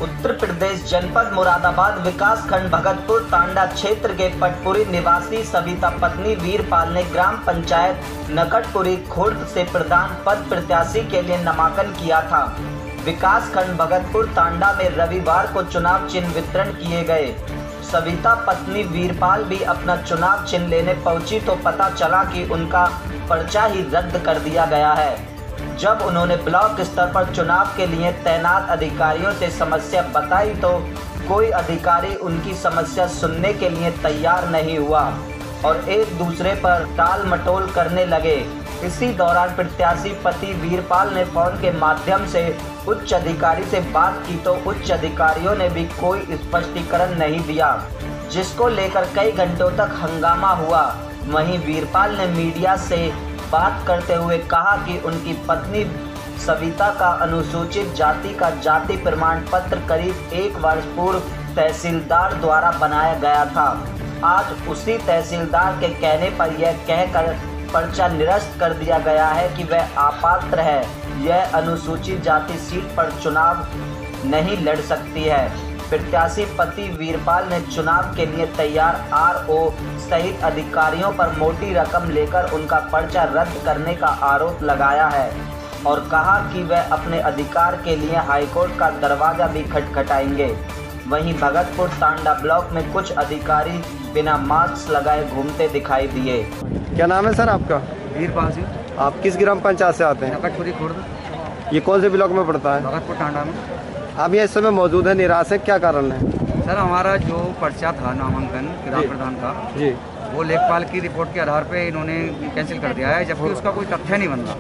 उत्तर प्रदेश जनपद मुरादाबाद विकास खंड भगतपुर तांडा क्षेत्र के पटपुरी निवासी सविता पत्नी वीरपाल ने ग्राम पंचायत नकटपुरी खुर्द से प्रधान पद प्रत्याशी के लिए नामांकन किया था। विकास खंड भगतपुर तांडा में रविवार को चुनाव चिन्ह वितरण किए गए। सविता पत्नी वीरपाल भी अपना चुनाव चिन्ह लेने पहुंची तो पता चला कि उनका पर्चा ही रद्द कर दिया गया है। जब उन्होंने ब्लॉक स्तर पर चुनाव के लिए तैनात अधिकारियों से समस्या बताई तो कोई अधिकारी उनकी समस्या सुनने के लिए तैयार नहीं हुआ और एक दूसरे पर टाल मटोल करने लगे। इसी दौरान प्रत्याशी पति वीरपाल ने फोन के माध्यम से उच्च अधिकारी से बात की तो उच्च अधिकारियों ने भी कोई स्पष्टीकरण नहीं दिया, जिसको लेकर कई घंटों तक हंगामा हुआ। वहीं वीरपाल ने मीडिया से बात करते हुए कहा कि उनकी पत्नी सविता का अनुसूचित जाति का जाति प्रमाण पत्र करीब 1 वर्ष पूर्व तहसीलदार द्वारा बनाया गया था। आज उसी तहसीलदार के कहने पर यह कहकर पर्चा निरस्त कर दिया गया है कि वह अपात्र है, यह अनुसूचित जाति सीट पर चुनाव नहीं लड़ सकती है। प्रत्याशी पति वीरपाल ने चुनाव के लिए तैयार आरओ सहित अधिकारियों पर मोटी रकम लेकर उनका पर्चा रद्द करने का आरोप लगाया है और कहा कि वह अपने अधिकार के लिए हाईकोर्ट का दरवाजा भी खटखटाएंगे। वहीं भगतपुर तांडा ब्लॉक में कुछ अधिकारी बिना मास्क लगाए घूमते दिखाई दिए। क्या नाम है सर आपका? वीरपाल जी। आप किस ग्राम पंचायत से आते हैं? नकटपुरी खुर्द। ये कौन से ब्लॉक में पड़ता है? भगतपुर तांडा में। आप ये इस समय मौजूद है, निराश है, क्या कारण है? सर हमारा जो पर्चा था नामांकन ग्राम प्रधान का जी, वो लेखपाल की रिपोर्ट के आधार पे इन्होंने कैंसिल कर दिया है, जबकि उसका कोई तथ्य नहीं बन रहा।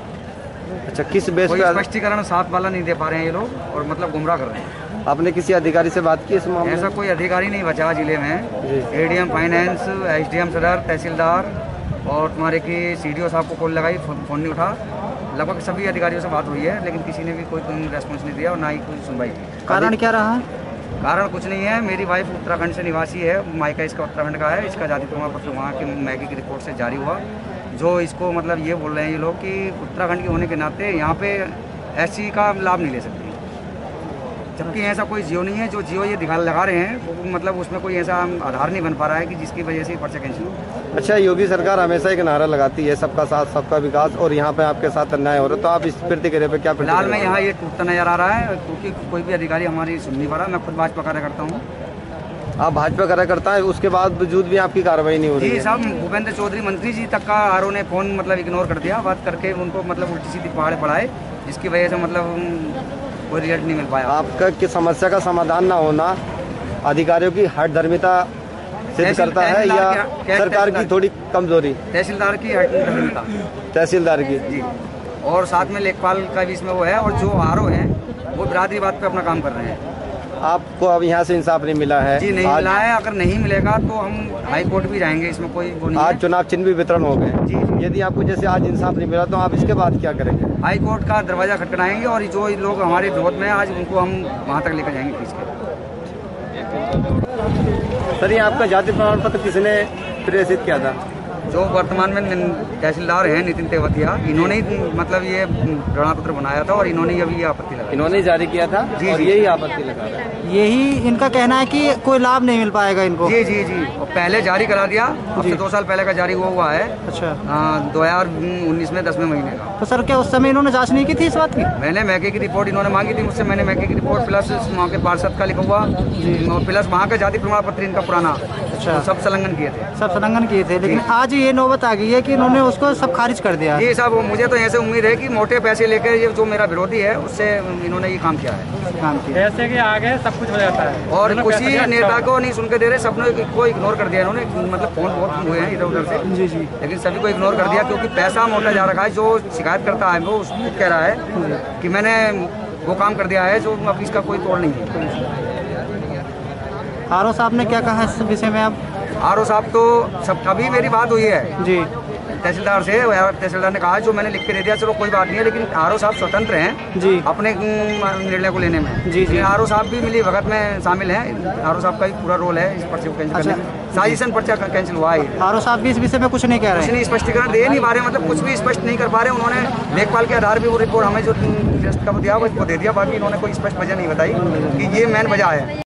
अच्छा, किस बेस कोई पे? स्पष्टीकरण साफ वाला नहीं दे पा रहे हैं ये लोग और मतलब गुमराह कर रहे हैं। आपने किसी अधिकारी से बात की इस मामले? ऐसा कोई अधिकारी नहीं बचा जिले में। एडीएम फाइनेंस, एसडीएम सदर, तहसीलदार और तुम्हारे की सीडीओ साहब को कॉल लगाई, फोन नहीं उठा। लगभग सभी अधिकारियों से बात हुई है लेकिन किसी ने भी कोई रेस्पॉन्स नहीं दिया और ना ही कोई सुनवाई की। कारण क्या रहा? कारण कुछ नहीं है। मेरी वाइफ उत्तराखंड से निवासी है, मायका इसका उत्तराखंड का है। इसका जाति प्रमाण पत्र वहाँ के मैके की रिपोर्ट से जारी हुआ। जो इसको मतलब ये बोल रहे हैं ये लोग कि उत्तराखंड के होने के नाते यहाँ पे एससी का लाभ नहीं ले सकते, जबकि ऐसा कोई जियो नहीं है। जो जियो ये दिखा लगा रहे हैं वो मतलब उसमें कोई ऐसा आधार नहीं बन पा रहा है कि जिसकी वजह से पर्चा कैंसिल हो। अच्छा, योगी सरकार हमेशा एक नारा लगाती है सबका साथ सबका विकास, और यहाँ पे आपके साथ अन्याय हो रहा है, तो आप इस प्रतिक्रिया पे क्या? फिलहाल में यहाँ ये टूटता नजर आ रहा है क्योंकि कोई भी अधिकारी हमारी सुन नहीं पा रहा। मैं खुद भाजपा कार्यकर्ता हूँ। आप भाजपा कार्यकर्ता है, उसके बावजूद भी आपकी कार्रवाई नहीं हो रही? जी साहब, भूपेंद्र चौधरी मंत्री जी तक का आरओ ने फोन मतलब इग्नोर कर दिया, बात करके उनको मतलब उल्टी सीधी पहाड़ पढ़ाए, जिसकी वजह से मतलब कोई रिजल्ट नहीं मिल पाया। आपका कि समस्या का समाधान ना होना अधिकारियों की हठधर्मिता सिद्ध करता है या सरकार की थोड़ी कमजोरी? तहसीलदार की हठधर्मिता। तहसीलदार की जी, और साथ में लेखपाल का भी इसमें वो है, और जो आरओ है वो बिरादरी बात पे अपना काम कर रहे हैं। आपको अब यहाँ से इंसाफ नहीं मिला है? जी नहीं मिला है। अगर नहीं मिलेगा तो हम हाई कोर्ट भी जाएंगे, इसमें कोई वो नहीं। आज चुनाव चिन्ह भी वितरण हो गए। जी, यदि आपको जैसे आज इंसाफ नहीं मिला तो आप इसके बाद क्या करेंगे? हाई कोर्ट का दरवाजा खटखटाएंगे और जो लोग हमारे विरोध में आज उनको हम वहाँ तक लेकर जाएंगे खींच के। सर, ये आपका जाति प्रमाण पत्र किसने प्रेषित किया था? जो वर्तमान में तहसीलदार हैं नितिन तेवतिया, इन्होंने ही मतलब ये प्रमाण पत्र बनाया था और इन्होंने अभी ये आपत्ति लगाई। इन्होंने जारी किया था और यही आपत्ति लगा रहा है। यही इनका कहना है कि कोई लाभ नहीं मिल पाएगा इनको। जी जी जी, और पहले जारी करा दिया, अब से 2 साल पहले का जारी हुआ है। अच्छा। 2019 में 10वें महीने का। तो सर क्या उस समय इन्होंने जांच नहीं की थी इस बात की? मैंने मैके की रिपोर्ट इन्होंने मांगी थी मुझसे, मैंने मैके की रिपोर्ट प्लस वहाँ के पार्षद का लिखा हुआ और प्लस वहाँ का जाति प्रमाण पत्र इनका पुराना, अच्छा, सब संलग्न किए थे। सब संलग्न किए थे, लेकिन आज ये नौबत आ गई है कि इन्होंने उसको सब खारिज कर दिया। जी साहब, मुझे तो ऐसे उम्मीद है कि मोटे पैसे लेकर ये जो मेरा विरोधी है उससे इन्होंने ये काम किया है। काम किया पैसे के आगे सब कुछ हो जाता है और किसी नेता को नहीं सुन के दे रहे, सबने को इग्नोर कर दिया इन्होंने। मतलब फोन बहुत हुए हैं इधर उधर से। जी जी, लेकिन सभी को इग्नोर कर दिया क्योंकि पैसा मोटा जा रखा है। जो शिकायत करता है वो उसको कह रहा है कि मैंने वो काम कर दिया है जो अब इसका कोई तोड़ नहीं है। आरओ साहब ने क्या कहा इस विषय में? आप आरओ साहब तो सब अभी मेरी बात हुई है जी, तहसीलदार से, तहसीलदार ने कहा जो मैंने लिख के दे दिया, चलो कोई बात नहीं है, लेकिन आरओ साहब स्वतंत्र हैं जी अपने निर्णय को लेने में। जी। आरओ साहब भी मिली भगत में शामिल हैं, आरओ साहब का ही पूरा रोल है इस पर्चे को कैंसिल करने में। साजिशन पर्चा कैंसिल हुआ है। आरओ साहब भी इस विषय में कुछ नहीं कह रहे कुछ हैं, नहीं स्पष्टीकरण दे नहीं पा रहे, मतलब कुछ भी स्पष्ट नहीं कर पा रहे। उन्होंने लेखपाल के आधार पर वो रिपोर्ट हमें जो दिया वो दे दिया, बाकी इन्होंने कोई स्पष्ट वजह नहीं बताई कि ये मेन वजह है।